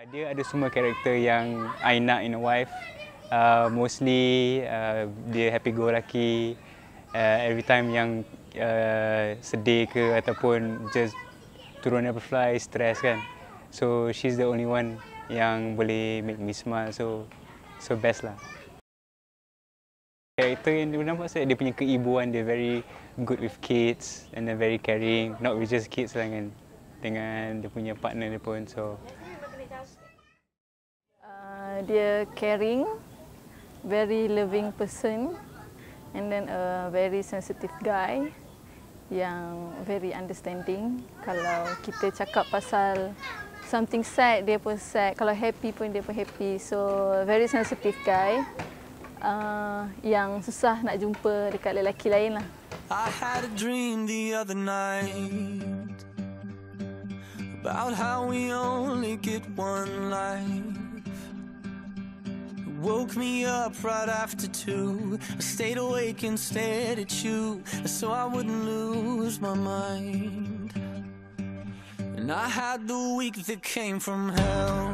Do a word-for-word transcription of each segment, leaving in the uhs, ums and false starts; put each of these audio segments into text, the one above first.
Dia ada semua karakter yang I nak in a wife. Uh, mostly uh, dia happy-go-lucky. Uh, every time yang uh, sedih ke ataupun just turun apa fly, stress kan. So she's the only one yang boleh make me smile. So so best lah. Karakter yang dia nampak saya, dia punya keibuan, dia very good with kids and then very caring. Not with just kids lah dengan, dengan dia punya partner dia pun. So uh, dia caring, very loving person and then a very sensitive guy yang very understanding. Kalau kita cakap pasal something sad, dia pun sad. Kalau happy pun dia pun happy. So very sensitive guy. Uh, yang susah nak jumpa dekat lelaki lain lah. I had a dream the other night about how we only get one life. It woke me up right after two. I stayed awake and stared at you so I wouldn't lose my mind. And I had the week that came from hell.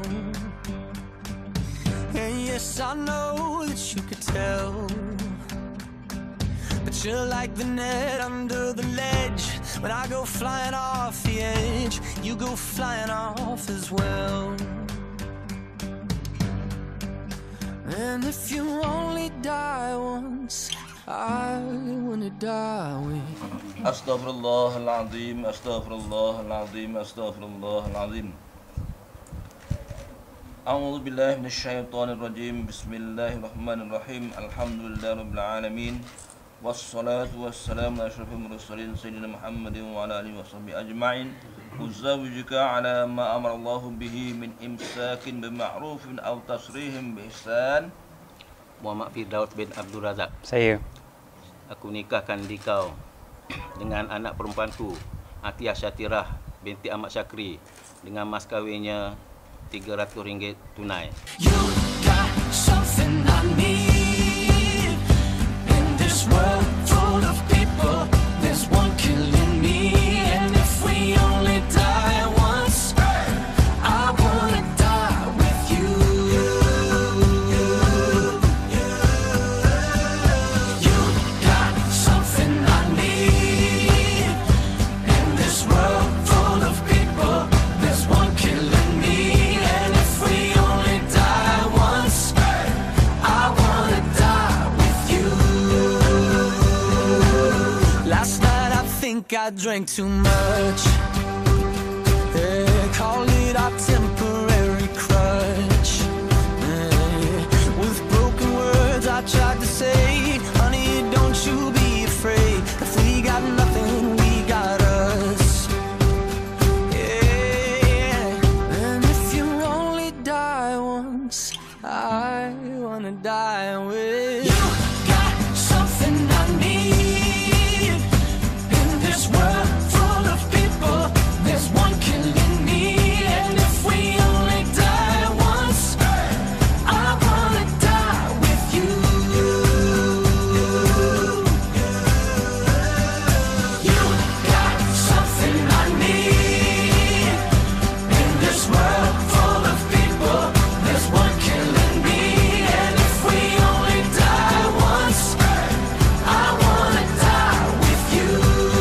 And yes, I know that you could tell, but you're like the net under the ledge. When I go flying off the edge, you go flying off as well. And if you only die once, I wanna die with you. Astaghfirullahaladzim, astaghfirullahaladzim, astaghfirullahaladzim. A'udzu billahi minasyaitonir rajim. Bismillahirrahmanirrahim. Alhamdulillahirabbil alamin. Wassalatu wassalamu ala asyrafil mursalin sayyidina Muhammadin wa ala alihi washabbihi ajma'in. Uzawijuka ala ma amara Allah bihi min imsakin bima'rufin aw tasrihim bi ihsan. Muhammad Firdaus bin Abdul Razak. Saya. Aku nikahkan dikau dengan anak perempuanku, Atiyah Syatirah binti Ahmad Syakri, dengan mas kahwinnya tiga ratus ringgit tunai. You got something I need in this world full of people. There's one killing me, and if we only die once, I wanna die with you. You got something I need in this world full of people. There's one killing me. I drank too much. Yeah, call it our temporary crutch. Yeah, with broken words I tried to say, honey, don't you be afraid. If we got nothing, we got us. Yeah, and if you only die once, I wanna die with you. Got something I need. World full of people, there's one killing me, and if we only die once, I wanna die with you. You got something I need in this world full of people, there's one killing me, and if we only die once, I wanna die with you.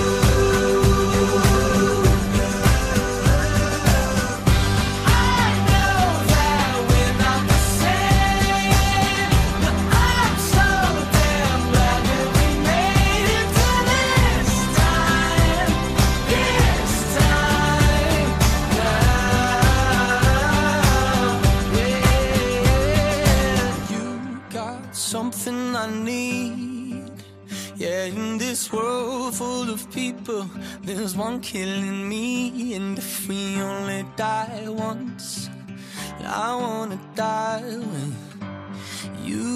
Something I need, yeah, in this world full of people, there's one killing me, and if we only die once, I wanna die with you.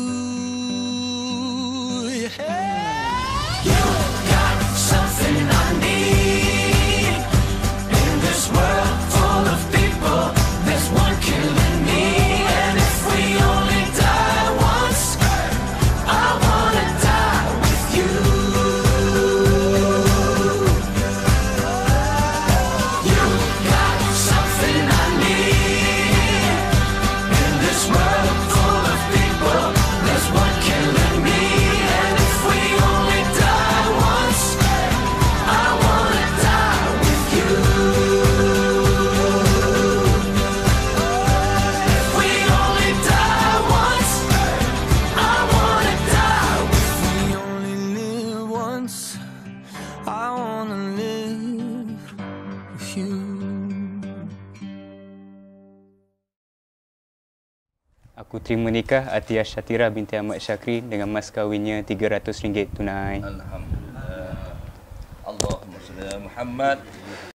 Yeah. You got something I need in this world full of people, there's one killing me, and if we only die once, I wanna die with you. You got something I need Aku terima nikah Atiyah Syatirah binti Ahmad Syakri dengan mas kahwinnya tiga ratus ringgit tunai. Alhamdulillah. Allahumma salli ala Muhammad.